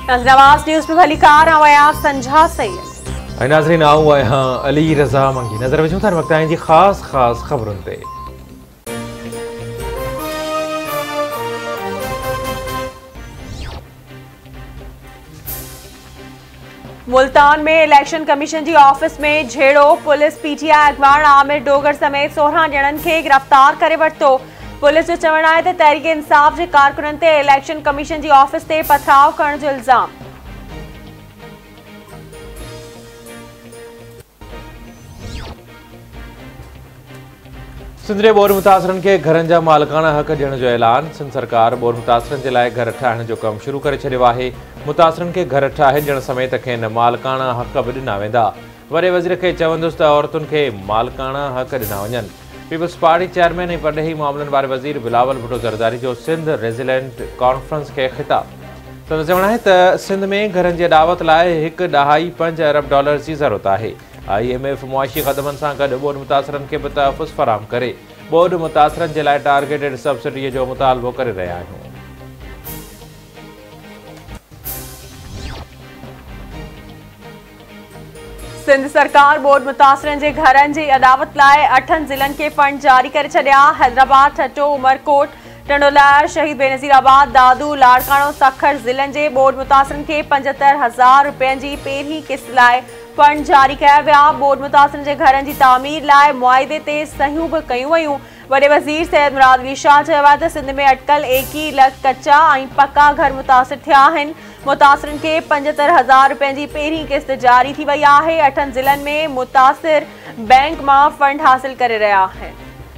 Nawaz news में भली car आया संझा सैयद नाज़रीन आऊं आहियां अली रज़ा मंगी नज़र विझूं था वक़्त जी ख़ास ख़बरुनि ते। मुल्तान में इलेक्शन कमीशन जी ऑफिस में झेड़ो पुलिस पीटीआई अगवान आमिर डोगर समेत 16 ॼणनि खे गिरफ्तार करे वरितो। पुलिस जो चवणु आहे त तहरीक इंसाफ जे कारकुननि ते इलेक्शन कमीशन जी ऑफिस ते पथराव करण जो इल्ज़ाम। सिंध जे बोर मुतासिरनि खे घरनि जा मालिकाना हक़ ॾियण जो ऐलान। सिंध सरकार बोर मुतासिरनि जे लाइ घर ठाहिण जो कमु शुरू करे छॾियो आहे। मुतासिरनि खे घर ठाहे ॾियण समेत खेनि मालिकाना हक़ बि ॾिना वेंदा। वॾे वज़ीर खे चवंदुसि त औरतुनि खे मालिकाना हक़ ॾिना वञनि। पीपल्स पार्टी चेयरमैन ऐं परॾेही मामलनि वारे वज़ीर बिलावल भुट्टो ज़रदारी जो सिंध रेज़िडेंट कॉन्फ्रेंस खे ख़िताब। संदसि चवणु आहे त सिंध में घरनि जी ॾावत लाइ 1.25 अरब डॉलर जी ज़रूरत आहे। IMF मुआशी क़दमनि सां गॾु ॿोॾि मुतासिरनि खे बि तहफ़ुज़ फ़राहम करे ॿोॾि मुतासिरनि जे लाइ टारगेटेड सब्सिडीअ जो मुतालबो करे रहिया आहियूं। सिंध सरकार बोर्ड मुतासिरनि जे घरनि जी अदावत लाइ 8 ज़िलनि खे फंड जारी करे छॾिया। हैदराबाद, ठट्टो, उमरकोट, टंडोलायर, शहीद बेनज़ीराबाद, दादू, लाड़काणो, सखर ज़िलनि जे बोर्ड मुतासिरनि खे 75,000 रुपयनि जी पहिरीं किस्त लाइ फंड जारी कया विया। बोर्ड मुतासिरनि जे घरनि जी तामीर लाइ मुआइदे ते सहियूं बि कयूं वयूं। वॾे वज़ीर सैयद मुराद अली शाह चयो आहे त सिंध में अटकल 21 लख कचा ऐं पका घर मुतासिर थिया आहिनि। मुतासिरनि खे 75,000 रुपयनि जी पहिरीं किस्त जारी थी वई आहे। 8 ज़िलनि में मुतासिर बैंक मां फंड हासिल करे रहिया आहिनि।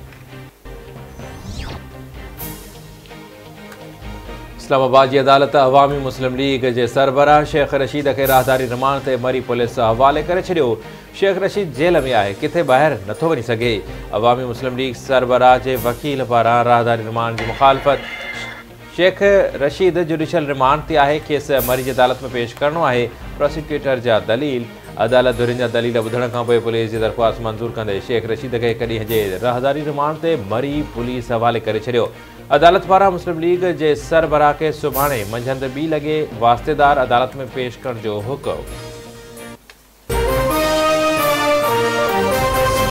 इस्लामाबाद जी अदालत अवामी मुस्लिम लीग जे सरबराह शेख रशीद खे राहदारी रिमांड ते मरी पुलिस हवाले करे छॾियो। शेख रशीद जेल में आहे, किथे ॿाहिरि नथो वञी सघे। अवामी मुस्लिम लीग सरबराह जे वकील पारां राहदारी रिमांड जी मुखालफ़त। शेख रशीद जुडिशल रिमांड ते आहे, खेसि मरी जी अदालत में पेश करणो आहे। प्रोसिक्यूटर जा दलील अदालत धुरियुनि जा दलील ॿुधण खां पोइ पुलिस जी दरख़्वास्त मंज़ूर कंदे शेख रशीद खे 1 ॾींहं जे राहदारी रिमांड ते मरी पुलिस हवाले करे छॾियो। अदालत पारां मुस्लिम लीग जे सरबराह खे सुभाणे मंझंदि 2 लॻे वास्तेदार अदालत में पेश करण जो हुकुम।